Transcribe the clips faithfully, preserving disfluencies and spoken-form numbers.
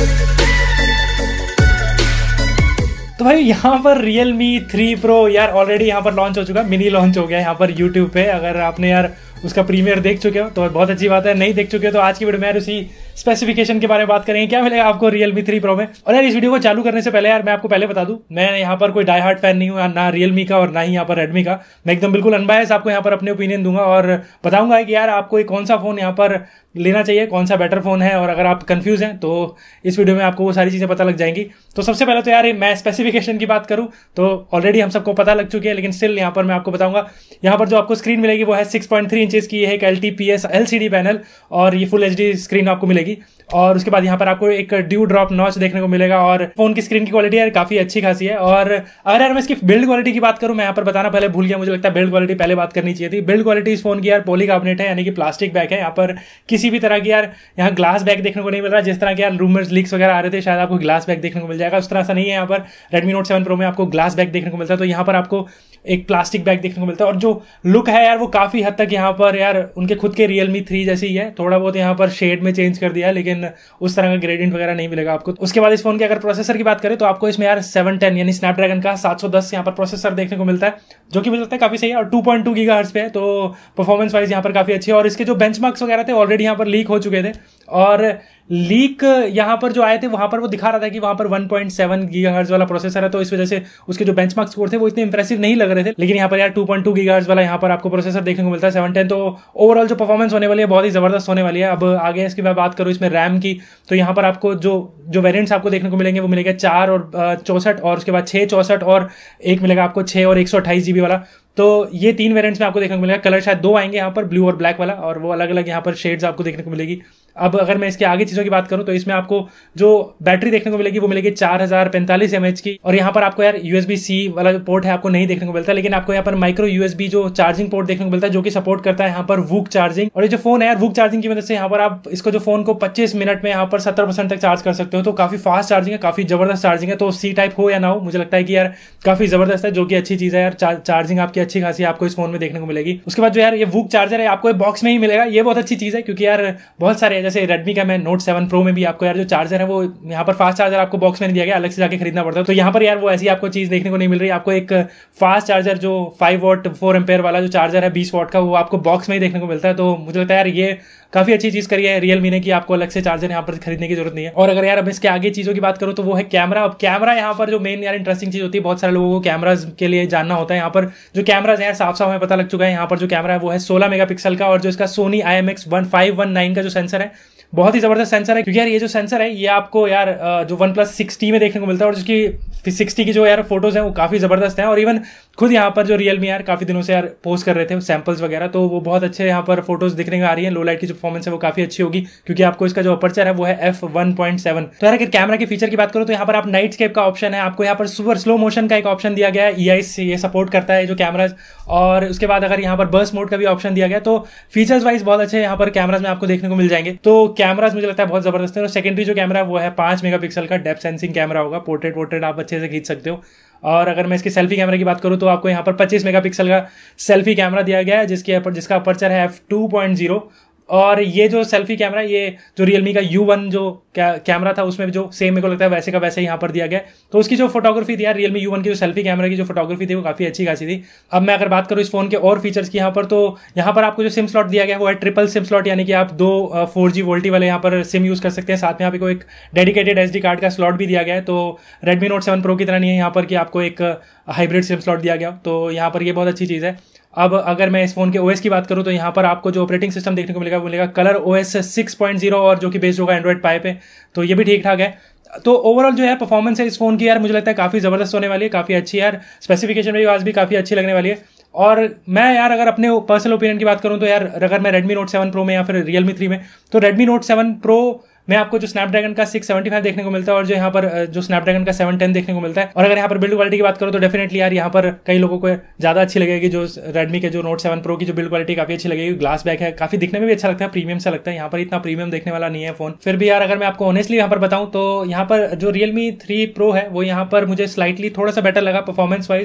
तो भाई यहाँ पर Realme थ्री Pro यार ऑलरेडी यहाँ पर लॉन्च हो चुका है, मिनी लॉन्च हो गया है यहाँ पर यूट्यूब पे। अगर आपने यार उसका प्रीमियर देख चुके हो तो बहुत अच्छी बात है, नहीं देख चुके हो तो आज की वीडियो में यार उसी स्पेसिफिकेशन के बारे में बात करेंगे, क्या मिलेगा आपको Realme थ्री Pro में। और यार इस वीडियो को चालू करने से पहले यार मैं आपको पहले बता दूं, मैं यहाँ पर कोई डाई हार्ड फैन नहीं हूँ ना Realme का और ना ही यहाँ पर Redmi का। मैं एकदम बिल्कुल अनबायस आपको यहाँ पर अपने ओपिनियन दूंगा और बताऊंगा कि यार आपको कौन सा फोन यहाँ पर लेना चाहिए, कौन सा बेटर फोन है। और अगर आप कंफ्यूज हैं तो इस वीडियो में आपको वो सारी चीजें पता लग जाएंगी। तो सबसे पहले तो यार मैं स्पेसिफिकेशन की बात करूं तो ऑलरेडी हम सबको पता लग चुकी है, लेकिन स्टिल यहाँ पर मैं आपको बताऊंगा। यहाँ पर जो आपको स्क्रीन मिलेगी वो है सिक्स पॉइंट थ्री इंचेस की, है एक L T P S L C D panel और ये फुल एच डी स्क्रीन आपको मिलेगी। और उसके बाद यहाँ पर आपको एक ड्यू ड्रॉप नॉच देखने को मिलेगा और फोन की स्क्रीन की क्वालिटी यार काफी अच्छी खासी है। और अगर यार मैं इसकी बिल्ड क्वालिटी की बात करूं, मैं यहाँ पर बताना पहले भूल गया, मुझे लगता है बिल्ड क्वालिटी पहले बात करनी चाहिए थी। बिल्ड क्वालिटी इस फोन की यार पॉलीकार्बोनेट है, यानी कि प्लास्टिक बैक है। यहाँ पर किसी भी तरह की यार यहाँ ग्लास बैक देखने को नहीं मिल रहा। जिस तरह के यार रूमर्स लीक्स वगैरह आ रहे थे शायद आपको ग्लास बैक देखने को मिल जाएगा, उस तरह से नहीं है। यहाँ पर Redmi Note सेवन Pro में आपको ग्लास बैक देखने को मिलता है, तो यहाँ पर आपको एक प्लास्टिक बैग देखने को मिलता है। और जो लुक है यार वो काफी हद तक यहाँ पर यार उनके खुद के Realme थ्री जैसी ही है, थोड़ा बहुत यहाँ पर शेड में चेंज कर दिया है, लेकिन उस तरह का ग्रेडियंट वगैरह नहीं मिलेगा आपको। उसके बाद इस फोन की अगर प्रोसेसर की बात करें तो आपको इसमें यार सेवन टेन यानी स्नैपड्रैगन का सेवन टेन यहाँ पर प्रोसेसर देखने को मिलता है, जो कि मुझे लगता है काफी सही है और टू पॉइंट टू गीगाहर्ट्ज पे है, तो परफॉर्मेंस वाइज यहाँ पर काफी अच्छी है। और इसके जो बेंचमार्क्स वगैरह थे ऑलरेडी यहाँ पर लीक हो चुके थे और लीक यहाँ पर जो आए थे वहां पर वो दिखा रहा था कि वहां पर वन पॉइंट सेवन गीगाहर्ट्ज वाला प्रोसेसर है, तो इस वजह से उसके जो बेंचमार्क स्कोर थे वो इतने इंप्रेसिव नहीं लग रहे थे। लेकिन यहाँ पर यार टू पॉइंट टू गीगाहर्ट्ज वाला यहाँ पर आपको प्रोसेसर देखने को मिलता है सेवन टेन, तो ओवरऑल जो परफॉर्मेंस होने वाली है बहुत ही जबरदस्त होने वाली है। अब आगे इसकी मैं बात करूँ इसमें रैम की, तो यहाँ पर आपको जो जो वेरियंट्स आपको देखने को मिलेंगे वो मिलेगा चार और चौसठ और उसके बाद छः चौसठ और एक मिलेगा आपको छः और एक सौ अट्ठाईस जीबी वाला। तो ये तीन वेरिएंट्स में आपको देखने को मिलेगा। कलर शायद दो आएंगे यहाँ पर, ब्लू और ब्लैक वाला, और वो अलग अलग यहाँ पर शेड्स आपको देखने को मिलेगी। अब अगर मैं इसके आगे चीज़ों की बात करूँ तो इसमें आपको जो बैटरी देखने को मिलेगी वो मिलेगी चार हजार पैंतालीस एम एच की। और यहाँ पर आपको यार यूएसबी सी वाला जो पोर्ट है आपको नहीं देखने को मिलता, लेकिन आपको यहाँ पर माइक्रो यूएसबी जो चार्जिंग पोर्ट देखने को मिलता है, जो कि सपोर्ट करता है यहाँ पर वूक चार्जिंग। और ये जो फोन है यार वूक चार्जिंग की मदद से यहाँ पर आप इसको जो फोन को पच्चीस मिनट में यहाँ पर सत्तर परसेंट तक चार्ज कर सकते हो, तो काफी फास्ट चार्जिंग है, काफी जबरदस्त चार्जिंग है। तो सी टाइप हो या ना हो, मुझे लगता है कि यार काफी जबरदस्त है, जो कि अच्छी चीज है यार। चार्जिंग आपकी अच्छी खासी आपको इस फोन में देखने को मिलेगी। उसके बाद जो यार ये वूक चार्जर है आपको बॉक्स में ही मिलेगा, ये बहुत अच्छी चीज है, क्योंकि यार बहुत सारे है, जैसे Redmi का मैं Note सेवन Pro में भी आपको यार जो चार्जर है वो यहाँ पर फास्ट चार्जर आपको बॉक्स में नहीं दिया गया, अलग से जाके खरीदना पड़ता है। तो यहाँ पर यार वो ऐसी आपको चीज देखने को नहीं मिल रही। आपको एक फास्ट चार्जर जो फाइव वॉट फोर एम्पेयर वाला जो चार्जर है बीस वॉट का, वो आपको बॉक्स में ही देखने को मिलता है। तो मुझे लगता है यार ये काफी अच्छी चीज करी है Realme ने कि आपको अलग से चार्जर यहाँ पर खरीदने की जरूरत नहीं है। और अगर यार अब इसके आगे चीजों की बात करूँ तो वो है कैमरा। अब कैमरा यहाँ पर जो मेन यार इंटरेस्टिंग चीज होती है, बहुत सारे लोगों को कैमराज के लिए जानना होता है। यहाँ पर जो कैमराज है साफ साफ हमें पता लग चुका है, यहाँ पर जो कैमरा है वो है सोलह मेगापिक्सल का, और जो इसका Sony I M X one five one nine का जो सेंसर है बहुत ही जबरदस्त सेंसर है। क्योंकि यार ये जो सेंसर है ये आपको यार जो वन प्लस सिक्सटी में देखने को मिलता है, और जिसकी सिक्सटी की जो यार फोटोज हैं वो काफी जबरदस्त हैं। और इवन खुद यहाँ पर जो Realme यार काफी दिनों से यार पोस्ट कर रहे थे सैंपल्स वगैरह, तो वो बहुत अच्छे यहाँ पर फोटोज दिखने को आ रही है। लो लाइट की जो परफॉर्मेंस है वो काफी अच्छी होगी, क्योंकि आपको इसका जो अपर्चर है वो है एफ वन पॉइंट सेवन। तो यार अगर कैमरा की फीचर की बात करो तो यहाँ पर आप नाइट स्केप का ऑप्शन है, आपको यहाँ पर सुपर स्लो मोशन का एक ऑप्शन दिया गया है, ई आई से ये सपोर्ट करता है जो कैमराज। और उसके बाद अगर यहाँ पर बर्स्ट मोड का भी ऑप्शन दिया गया, तो फीचर्स वाइज बहुत अच्छे यहाँ पर कैमराज में आपको देखने को मिल जाएंगे। तो कैमराज मुझे लगता है बहुत जबरदस्त है। और सेकेंडरी जो कैमरा है वो है पांच मेगापिक्सल का डेप्थ सेंसिंग कैमरा होगा, पोर्ट्रेट वोर्ट्रेट आप अच्छे से खींच सकते हो। और अगर मैं इसकी सेल्फी कैमरा की बात करूं तो आपको यहाँ पर पच्चीस मेगापिक्सल का सेल्फी कैमरा दिया गया है, जिसके जिसका अपर्चर है एफ टू पॉइंट जीरो। और ये जो सेल्फी कैमरा, ये जो Realme का यू वन जो कैमरा था उसमें जो सेम मेरे को लगता है वैसे का वैसे ही यहाँ पर दिया गया। तो उसकी जो फोटोग्राफी थी यार Realme यू वन की जो सेल्फी कैमरा की जो फोटोग्राफी थी वो काफी अच्छी खासी थी। अब मैं अगर बात करूँ इस फोन के और फीचर्स की यहाँ पर, तो यहाँ पर आपको जो सिम स्लॉट दिया गया वो है ट्रिपल सिम स्लॉट, यानी कि आप दो फोर जी वोल्टी वाले यहाँ पर सिम यूज कर सकते हैं। साथ में आपको एक डेडिकेटेड एस डी कार्ड का स्लॉट भी दिया गया है। तो Redmi Note सेवन Pro की तरह नहीं है यहाँ पर कि आपको एक हाइब्रिड सिम स्लॉट दिया गया, तो यहाँ पर ये बहुत अच्छी चीज़ है। अब अगर मैं इस फोन के ओएस की बात करूं तो यहाँ पर आपको जो ऑपरेटिंग सिस्टम देखने को मिलेगा वो मिलेगा Color OS six point zero, और जो कि बेस्ड होगा एंड्रॉइड पाई पे, तो ये भी ठीक ठाक है। तो ओवरऑल जो है परफॉर्मेंस है इस फोन की यार मुझे लगता है काफी जबरदस्त होने वाली है, काफी अच्छी है यार। स्पेसिफिकेशन में आज भी काफी अच्छी लगने वाली है। और मैं यार अगर अपने पर्सनल ओपिनियन की बात करूं तो यार अगर मैं Redmi Note सेवन Pro में या फिर Realme थ्री में, तो Redmi Note सेवन Pro में आपको जो स्नैपड्रैगन का सिक्स सेवेंटी फाइव देखने को मिलता है, और जो यहाँ पर जो स्नैपड्रैगन का सेवन टेन देखने को मिलता है। और अगर यहाँ पर बिल्ड क्वालिटी की बात करो तो डेफिनेटली यार यहाँ पर कई लोगों को ज्यादा अच्छी लगेगी, जो Redmi के जो Note सेवन Pro की जो बिल्ड क्वालिटी काफी अच्छी लगेगी। ग्लास बैक है, काफी दिखने में भी अच्छा लगता है, प्रीमियम सा लगता है। यहाँ पर इतना प्रीमियम देखने वाला नहीं है फोन। फिर भी यार अगर मैं आपको ऑनेस्टली यहाँ पर बताऊँ तो यहाँ पर जो Realme थ्री Pro है वो यहाँ पर मुझे स्लाइटली थोड़ा सा बेटर लगा परफॉर्मेंस वाइज।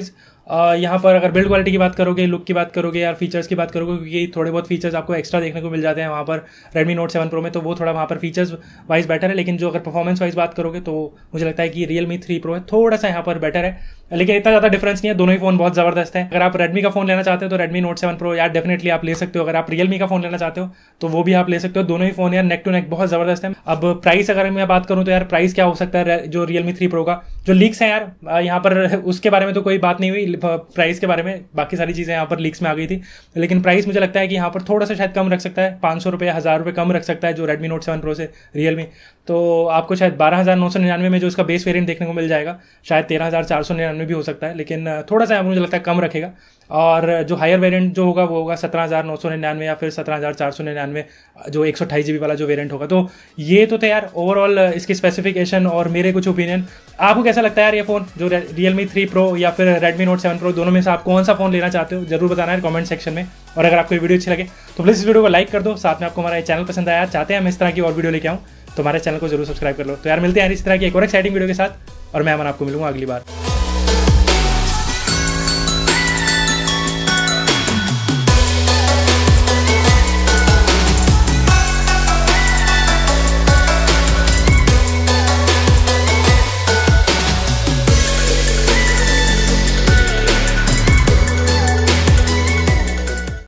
यहाँ पर अगर बिल्ड क्वालिटी की बात करोगे, लुक की बात करोगे, यार फीचर्स की बात करोगे, क्योंकि थोड़े बहुत फीचर्स आपको एक्स्ट्रा देखने को मिल जाते हैं वहाँ पर Redmi Note सेवन Pro में, तो वो थोड़ा वहाँ पर फीचर्स वाइज बेटर है। लेकिन जो अगर परफॉर्मेंस वाइज बात करोगे तो मुझे लगता है कि Realme थ्री Pro है थोड़ा सा यहाँ पर बेटर है, लेकिन इतना ज़्यादा डिफरेंस नहीं है। दोनों ही फोन बहुत ज़बरदस्त है। अगर आप Redmi का फोन लेना चाहते हो तो Redmi Note सेवन Pro यार डेफिनेटली आप ले सकते हो। अगर आप Realme का फोन लेना चाहते हो तो वो भी आप ले सकते हो। दोनों ही फोन यार नेक टू नेक बहुत ज़बरदस्त है। अब प्राइस अगर मैं बात करूँ तो यार प्राइस क्या हो सकता है जो Realme थ्री Pro का, जो लीक्स है यार यहाँ पर उसके बारे में तो कोई बात नहीं हुई प्राइस के बारे में, बाकी सारी चीज़ें यहाँ पर लीक्स में आ गई थी। लेकिन प्राइस मुझे लगता है कि यहाँ पर थोड़ा सा शायद कम रख सकता है, पाँच सौ रुपये हज़ार रुपये कम रख सकता है जो Redmi Note सेवन Pro से Realme। तो आपको शायद बारह हज़ार नौ सौ निन्यानवे में जो उसका बेस वेरिएंट देखने को मिल जाएगा, शायद तेरह हज़ार चार सौ निन्यानवे भी हो सकता है, लेकिन थोड़ा सा मुझे लगता है कम रखेगा। और जो हायर वेरिएंट जो होगा वो होगा सत्रह हज़ार नौ सौ निन्यानवे या फिर सत्रह हज़ार चार सौ निन्यानवे, जो एक सौ अट्ठाईस जी बी वाला जो वेरिएंट होगा। तो ये तो थे यार ओवरऑल इसकी स्पेसिफिकेशन और मेरे कुछ ओपिनियन। आपको कैसा लगता है यार ये फोन जो Realme थ्री Pro या फिर Redmi Note सेवन Pro, दोनों में से आप कौन सा फोन लेना चाहते हो जरूर बताना है कमेंट सेक्शन में। और अगर आपको ये वीडियो अच्छी लगे तो प्लीज़ इस वीडियो को लाइक कर दो। साथ में आपको हमारा चैनल पसंद आया, चाहते हैं हम इस तरह की और वीडियो लेके आऊँ तो हमारे चैनल को जरूर सब्सक्राइब कर लो। तो यार मिलते हैं इस तरह की एक और एक्साइटिंग वीडियो के साथ, और मैं अमन आपको मिलूंगा अगली बार।